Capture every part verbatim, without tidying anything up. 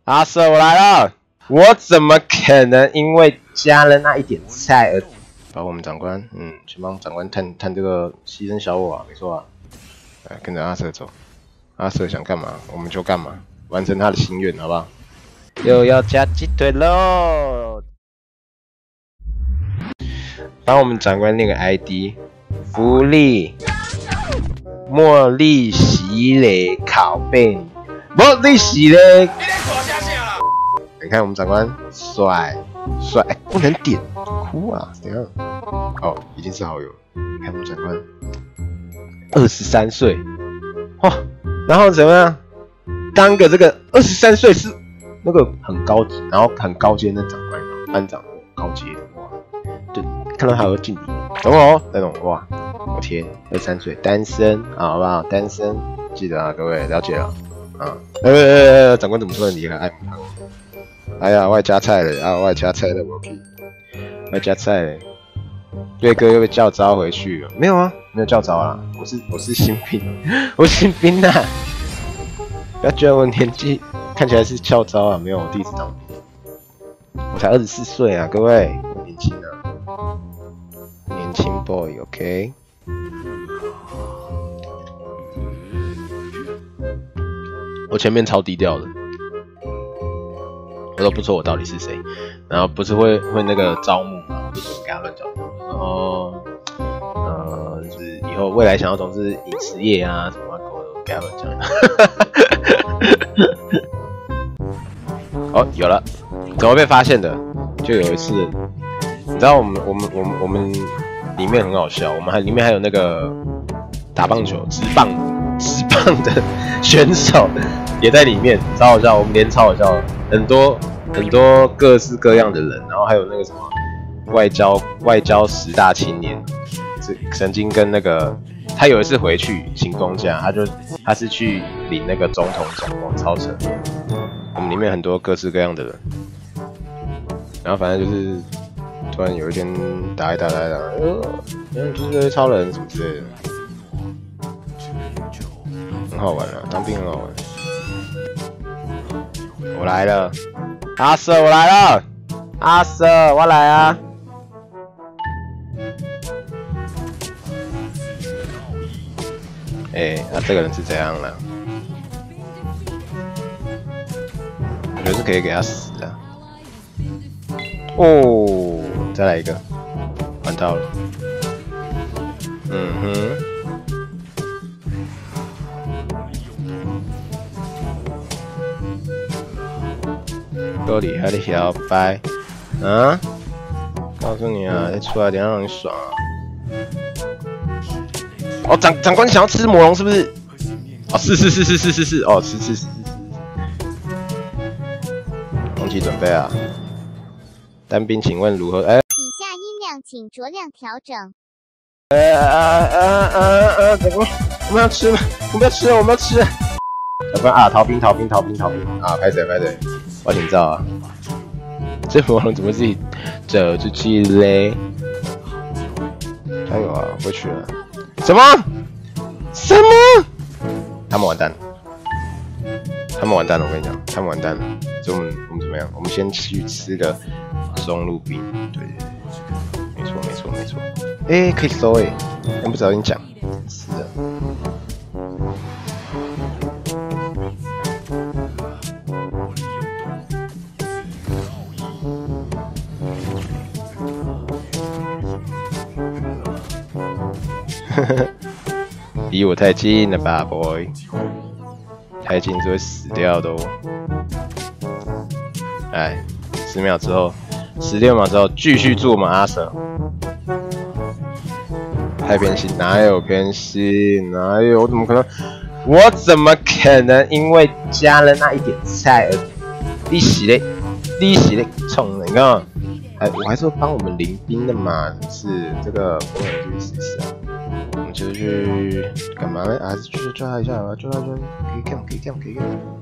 阿 Sir， 我来了！我怎么可能因为加了那一点菜而把我们长官，嗯，去帮长官探探这个牺牲小我啊？没错啊，来跟着阿 Sir 走，阿 Sir 想干嘛我们就干嘛，完成他的心愿，好不好？又要加鸡腿喽！帮我们长官那个 I D， 福利茉莉洗脸拷贝，茉莉洗脸。你看我们长官帅帅，哎、欸，不能点，哭啊！怎样？哦，已经是好友。你看我们长官，二十三岁，哇、哦，然后怎么样？当个这个二十三岁是那个很高级，然后很高阶的长官，班长高阶的哇，对，看到他会敬礼，懂哦？那种哇，我天，二十三岁单身，好不好？单身，记得啊，各位了解了啊。呃、欸欸欸，长官怎么突然离开？哎，哎呀，外加菜了啊，外加菜了，我可以，外加菜了。瑞哥又被叫招回去了，没有啊，没有叫招啦，我是我是新兵，我是新兵呐、啊。不要觉得我年纪看起来是校招啊，没有，我第一次当兵，我才二十四岁啊，各位，我年轻啊，年轻 boy，OK、okay？ 我前面超低调的，我都不说我到底是谁，然后不是会会那个招募嘛，我就给他乱讲，哦，呃，就是以后未来想要从事影视业啊什么狗的，给他乱讲。哦，有了，怎么被发现的？就有一次，你知道我们我们我们我们里面很好笑，我们还里面还有那个打棒球、直棒、直棒的选手也在里面，超好笑，我们连超好笑的，很多很多各式各样的人，然后还有那个什么外交外交十大青年，曾经跟那个他有一次回去请公假，他就他是去领那个总统奖，哇，超扯。我们里面很多各式各样的人，然后反正就是突然有一天打一打打一打，呃，嗯，就是超人什么之类的，很好玩啊，当兵很好玩。我来了，阿 Sir， 我来了，阿 Sir， 我来啊！哎、欸，那、啊、这个人是怎样了？我觉得是可以给他死的。哦，再来一个，玩到了。嗯哼。够厉害的小白，啊！告诉你啊，再出来点让你爽啊！哦，长长官想要吃魔龙是不是？哦，是是是是是是是，哦，是是是是是。空气准备啊！单兵，请问如何？哎、欸， 以下音量请酌量调整。 呃呃呃呃呃，长官，我们要吃吗？我们要吃，我们要吃。长官啊，逃兵逃兵逃兵逃兵啊！拍谁拍谁，我请照啊！这魔龙怎么自己走出去嘞？加油啊！回去了。什么？什么？他们完蛋了！他们完蛋了！我跟你讲，他们完蛋了。所以我们我们怎么样？我们先去吃个松露饼。对对对，没错没错没错。哎、欸，可以收哎、欸，但不早点讲。是的。离我太近了吧 ，boy， 太近是会死掉的哦。哎，十秒之后，十六秒之后继续做嘛，阿 Sir。太偏心，哪有偏心？哪有？我怎么可能？我怎么可能因为加了那一点菜而利息嘞？利息嘞，冲！你看，哎，我还是帮我们临兵的嘛，是这个不能去试试啊。我们就去干嘛呢？还是去抓他一下吧，抓他抓，可以干，可以干，可以干，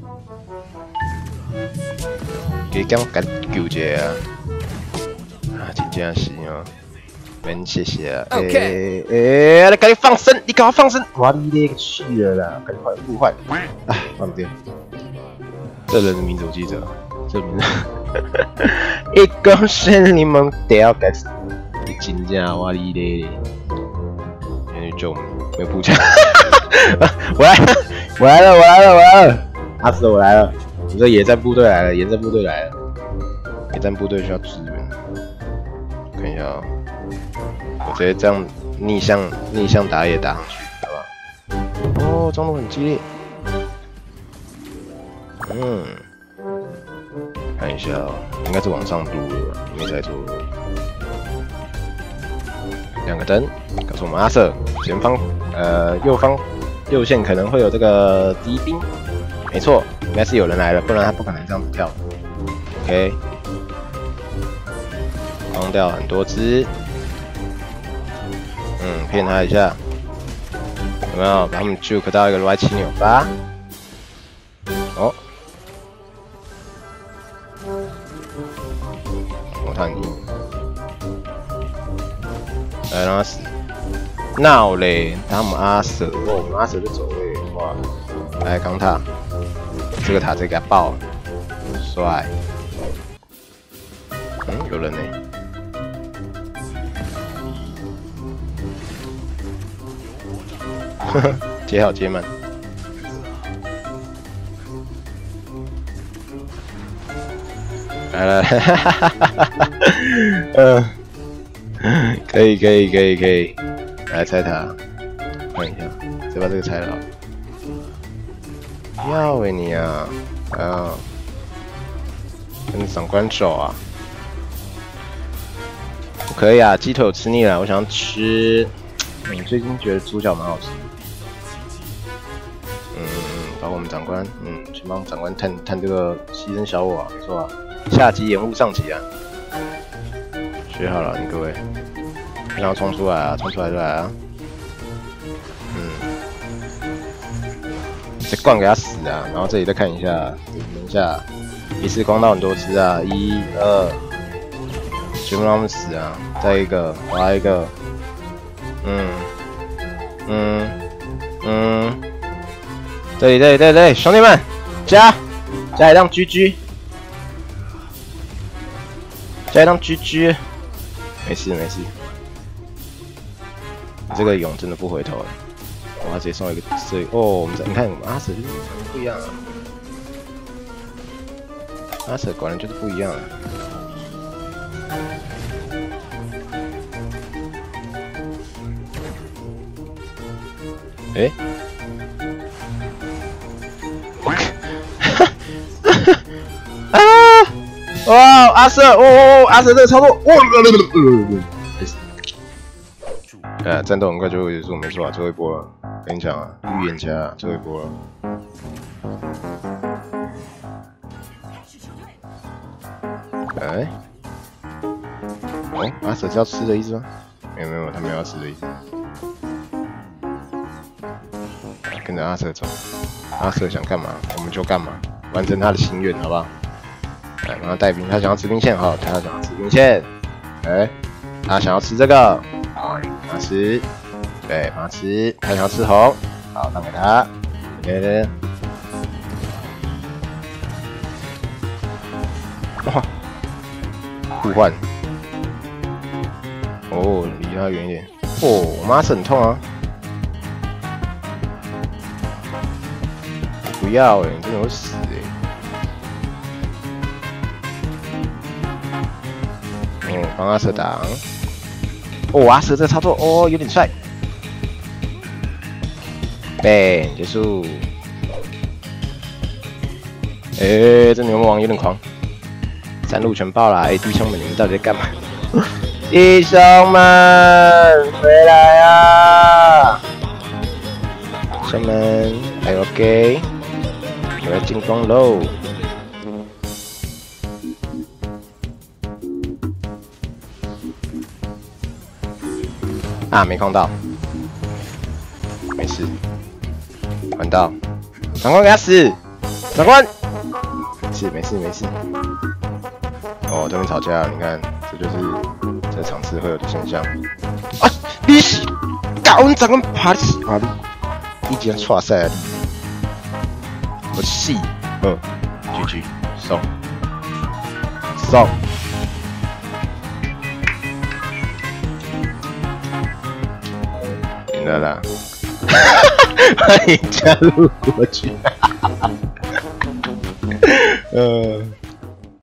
可以干，干救一下啊！啊，真正是哦，免谢谢啊！诶诶，你赶紧放生，你赶快放生！哇，你那个去了啦，赶紧快互换！啊，放不掉。 这人的名字我记着，这名字。一公升柠檬掉该死，真正我哩嘞！原来就没有补枪。我来了，我来了，我来了，我来了！阿死，我来了！你这野战部队来了，野战部队来了，野战部队需要支援。看一下啊、喔，我直接这样逆向逆向打野打上去，好吧？哦，中路很激烈。嗯。看一下、喔，应该是往上撸了，没猜错。两个灯告诉我们阿瑟，前方呃右方右线可能会有这个敌兵，没错，应该是有人来了，不然他不可能这样子跳。OK， 放掉很多只，嗯，骗他一下，有没有把他们 juke 到一个歪七扭八？哦。来让他死，闹嘞！他们阿蛇，哦，我们阿蛇就走嘞，哇！来钢塔，这个塔直接给他爆，帅！嗯，有人呢。呵呵，接好接满。来了，哈哈哈哈哈哈！嗯。可以可以可以可以，来拆塔，看一下，再把这个拆了。要喂你啊！啊，跟长官走啊！不可以啊，鸡腿我吃腻了，我想要吃。嗯，最近觉得猪脚蛮好吃。嗯，找我们长官，嗯，去帮长官探探这个牺牲小我啊，没错啊，下级延误上级啊。学好了，你各位，然后冲出来啊，冲出来就来啊！嗯，这灌给他死啊！然后这里再看一下，等一下，一次光到很多只啊，一二，全部让他们死啊！再一个，划一个，嗯嗯嗯，这里这里这里这里，兄弟们，加加一辆 G G， 加一辆 G G。没事没事，你这个勇真的不回头了。我、哦、直接送一个这哦，我们你看我们阿舍就是不一样啊，阿舍果然就是不一样啊。哎、欸，啊！哇，阿瑟，哦哦，阿瑟这个操作，哇！呃，战斗很快就会结束，没错啊，最后一波了。跟你讲啊，预言家、啊，最后一波了。哎、欸，哦，阿瑟是要吃的意思吗？没有没有，他没有要吃的意思。跟着阿瑟走，阿瑟想干嘛我们就干嘛，完成他的心愿，好不好？来，帮他带兵，他想要吃兵线，好，他想要吃兵线，哎、欸，他想要吃这个，好，帮他吃，对，帮他吃，他想要吃红，好，让给他，对对对，哇，互换，哦，离他远一点，哦，我妈是很痛啊，不要哎、欸，你真的会死哎、欸。嗯，帮阿瑟挡。哦，阿瑟这个操作哦有点帅。bang 结束。哎、欸，这牛魔王有点狂。三路全爆了，哎、欸，弟兄们，你们到底在干嘛？弟兄们，回来啊！弟兄们，还 OK， 我要进攻喽！啊，没控到，没事，玩到，长官给他死，长官，没事没事没事。哦，这边吵架了，你看，这就是这场次会有的现象。啊，你是，搞阮长官爬死啊你，已经错赛了你，我死，嗯 ，G G G， 送送。赢了啦！欢迎加入国军。呃。